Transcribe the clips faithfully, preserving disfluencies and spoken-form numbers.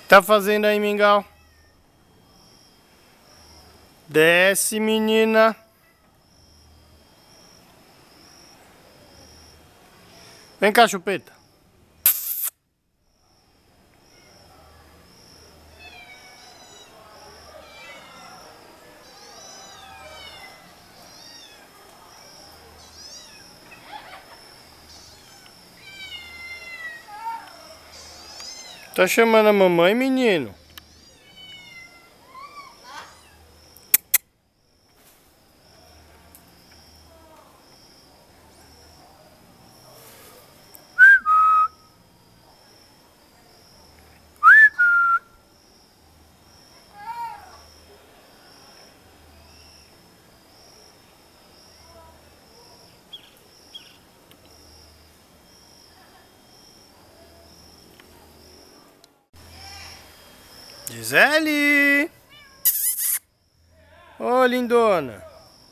Tá fazendo aí, Mingau? Desce, menina. Vem cá, Chupeta. Tá chamando a mamãe, menino? Gisele! Ô, lindona!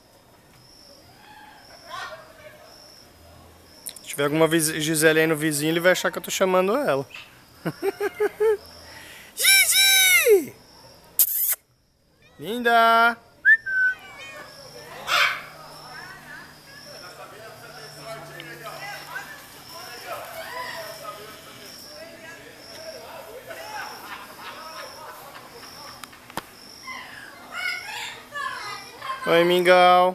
Se tiver alguma Gisele aí no vizinho, ele vai achar que eu tô chamando ela. Gigi! Linda! Oi, Mingau.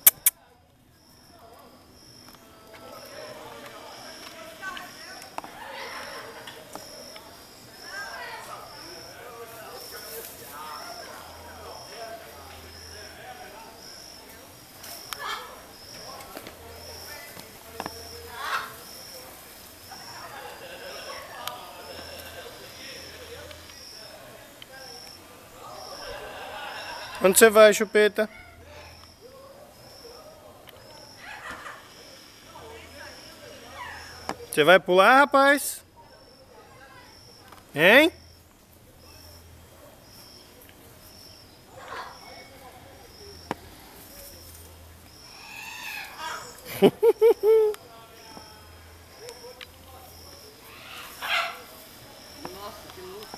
Onde você vai, Chupeta? Você vai pular, rapaz? Hein? Nossa, que luta.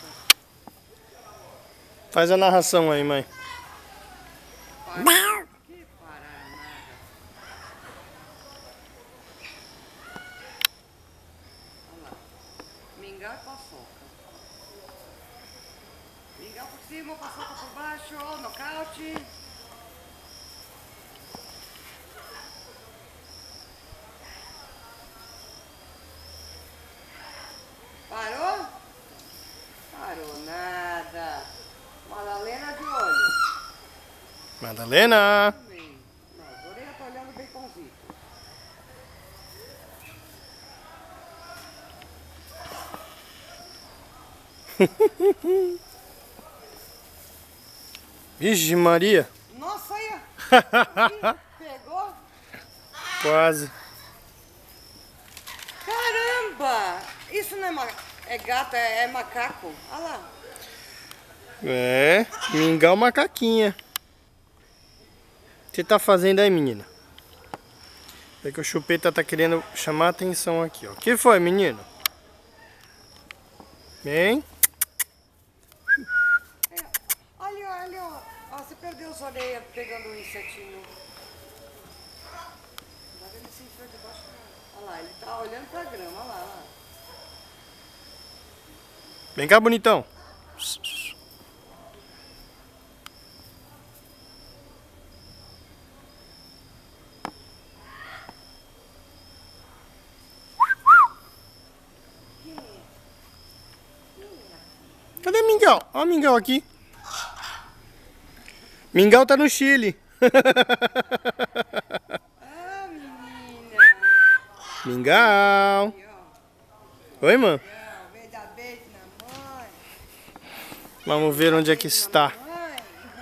Faz a narração aí, mãe. Que pararam nada. Olha lá. Mingau e paçoca. Mingau por cima, paçoca por baixo, nocaute. Parou? Parou nada. Madalena de olho. Madalena! Não, a orelha tá olhando bem baconzito. Vixe, Maria! Nossa, aí! Pegou? Quase. Caramba! Isso não é, ma... é gato, é, é macaco. Olha lá. É, Mingau macaquinha. O que você tá fazendo aí, menina? É que o Chupeta tá querendo chamar a atenção aqui, ó. O que foi, menino? Vem. É, olha, olha, ó. Ó, você perdeu as orelhas pegando o insetinho. Agora ele se enfiou debaixo da... Olha lá, ele tá olhando pra grama, olha lá, olha lá. Vem cá, bonitão. Cadê Mingau? Ó o Mingau aqui. Mingau tá no Chile. Ah, menina. Mingau. Aqui, ó. Oi, mãe. Vem dar beijo na mãe. Vamos ver onde é que está. Mãe.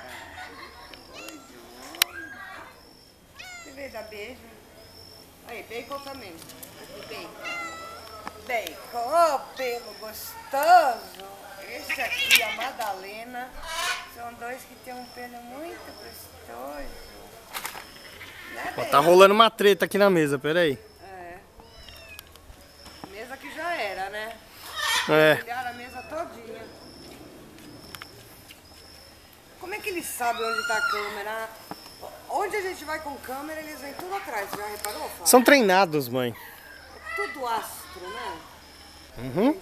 Você veio dar beijo? Aí, bacon também. Bacon. Bacon, ô, pelo gostoso. Esse aqui, a Madalena, são dois que tem um pelo muito gostoso. Né, Ó, tá rolando uma treta aqui na mesa, peraí. É. Mesa que já era, né? É. Olharam a mesa todinha. Como é que eles sabem onde tá a câmera? Onde a gente vai com câmera, eles vêm tudo atrás. Já reparou, Fábio? São treinados, mãe. É tudo astro, né? Uhum.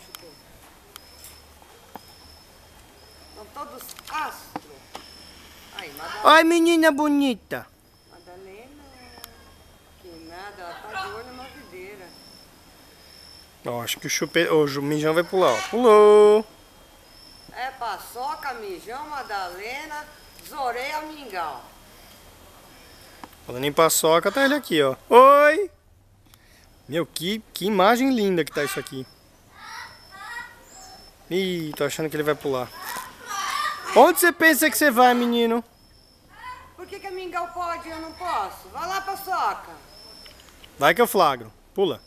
São todos astro. Aí, Madalena. Ai, menina bonita. Madalena. Que nada, ela tá de olho na videira. Ó, acho que o chupeta... O mijão vai pular, ó. Pulou. É paçoca, mijão, Madalena, zoreia, mingau. Falando em paçoca, tá ele aqui, ó. Oi! Meu, que, que imagem linda que tá isso aqui. Ih, tô achando que ele vai pular. Onde você pensa que você vai, menino? Por que que a mingau pode e eu não posso? Vai lá, paçoca. Vai que eu flagro. Pula.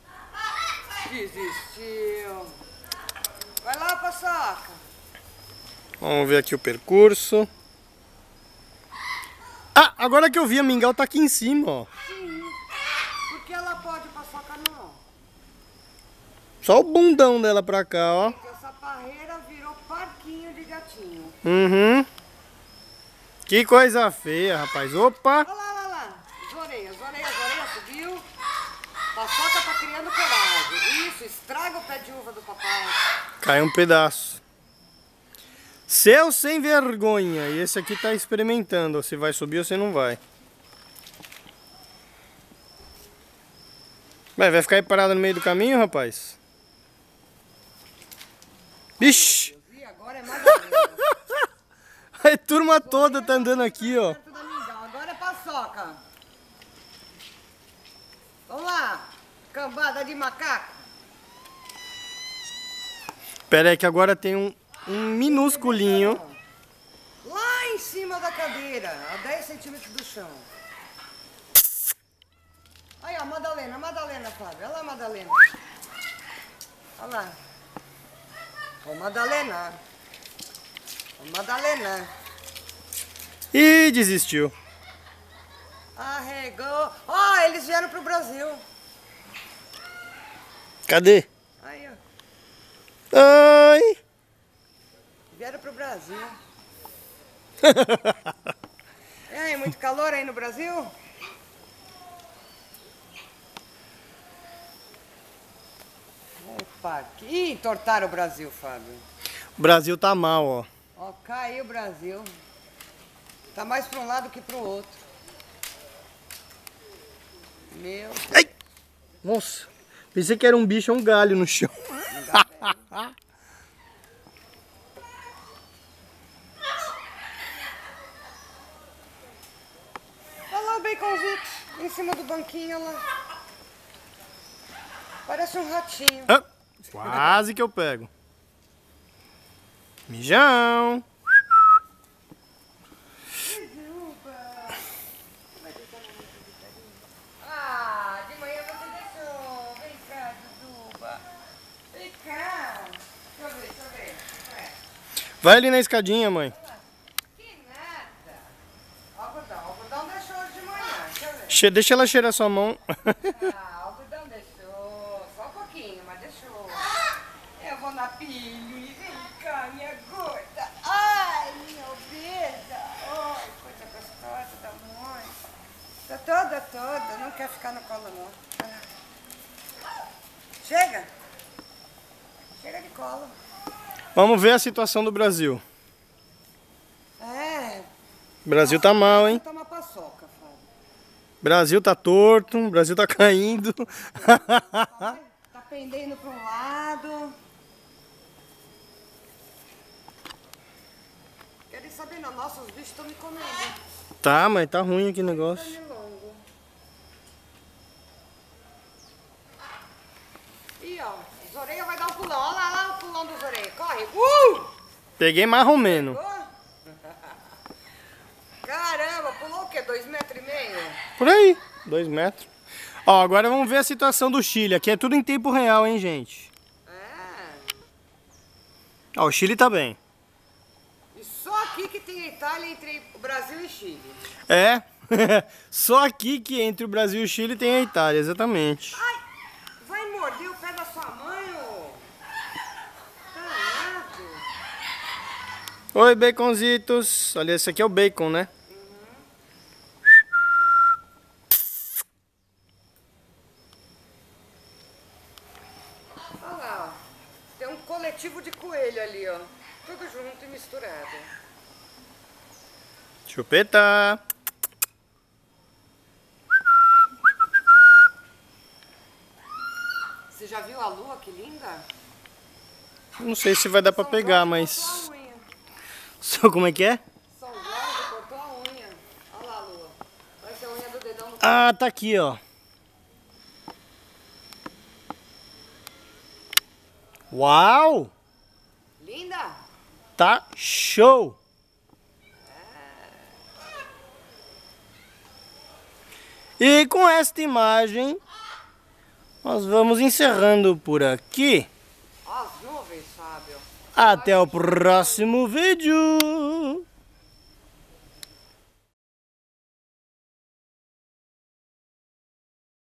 Desistiu. Vai lá, paçoca. Vamos ver aqui o percurso. Ah, agora que eu vi, a mingau tá aqui em cima, ó. Sim. Por que ela pode, paçoca não? Só o bundão dela pra cá, ó. Porque essa parreira virou parquinho de gatinho. Uhum. Que coisa feia, rapaz. Opa! Olha lá, olha lá. Zoreia, zoreia, zoreia, subiu. Paçoca tá criando coragem. Isso, estraga o pé de uva do papai. Caiu um pedaço. Seu sem vergonha. E esse aqui tá experimentando se vai subir ou se não vai. Vai, vai ficar aí parado no meio do caminho, rapaz? Vixe! E agora é Madalena. A turma toda tá andando aqui, ó. Perto da mingau. Agora é paçoca. Vamos lá. Cambada de macaco. Pera aí que agora tem um, um minúsculinho. Lá em cima da cadeira, a dez centímetros do chão. Aí, ó, Madalena, Madalena, Fábio. Olha lá, Madalena. Olha lá. Ô, Madalena. Ô, Madalena. Ih, desistiu. Arregou. Ó, eles vieram pro Brasil. Cadê? Aí, ó. Oi! Vieram pro Brasil. E aí, muito calor aí no Brasil? Opa, que entortaram o Brasil, Fábio. O Brasil tá mal, ó. Ó, caiu o Brasil. Tá mais pra um lado que pro outro. Meu. Ai! Nossa, pensei que era um bicho, é um galho no chão. Olha lá o baconzito em cima do banquinho lá. Parece um ratinho. Ah, quase que eu pego. Mijão. Ah, de manhã você deixou. Vem cá, Duduba. Vem cá. Deixa eu ver, deixa eu ver. É. Vai ali na escadinha, mãe. Que nada. Ó, o algodão. O algodão deixou hoje de manhã. Deixa eu ver. Che- Deixa ela cheirar sua mão. Ah, o algodão deixou. Só um pouquinho, mas deixou. Eu vou na Pili. Vem cá, minha gorda. Ai, minha obesa. Ai, coisa gostosa da mãe. Tá toda, toda. Não quer ficar no colo, não. Ah. Chega. Chega de colo. Vamos ver a situação do Brasil. É. O Brasil tá mal, hein? Toma paçoca, Fábio. Brasil tá torto, o Brasil tá caindo. Tá pendendo para um lado. Querem saber, não? Nossa, os bichos estão me comendo. Tá, mas tá ruim aqui o negócio. Pernilongo. Ih, ó, os orelhas vai dar um pulão. Olha lá, olha lá o pulão dos orelhas. Corre. Uh! Peguei mais ou menos. Pulou? Caramba, pulou o quê? Dois metros e meio? Por aí, dois metros. Ó, agora vamos ver a situação do Chile. Aqui é tudo em tempo real, hein, gente? É. Ó, o Chile tá bem. E só aqui que tem a Itália entre o Brasil e Chile. É, só aqui que entre o Brasil e o Chile tem a Itália, exatamente. Ai, vai morder o pé da sua mãe, ô. Danado. Oi, baconzitos. Olha, esse aqui é o bacon, né? Olha lá, ó. Tem um coletivo de coelho ali, ó. Tudo junto e misturado. Chupeta. Você já viu a lua, que linda? Não sei se vai dar pra São pegar, Jorge mas... cortou a unha. Só como é que é? São Jorge cortou a unha. Olha lá a lua. Vai ser a unha do dedão do... Ah, tá aqui, ó. Uau! Linda? Tá show! E com esta imagem, nós vamos encerrando por aqui. Ó as nuvens, Fábio. Até o próximo vídeo!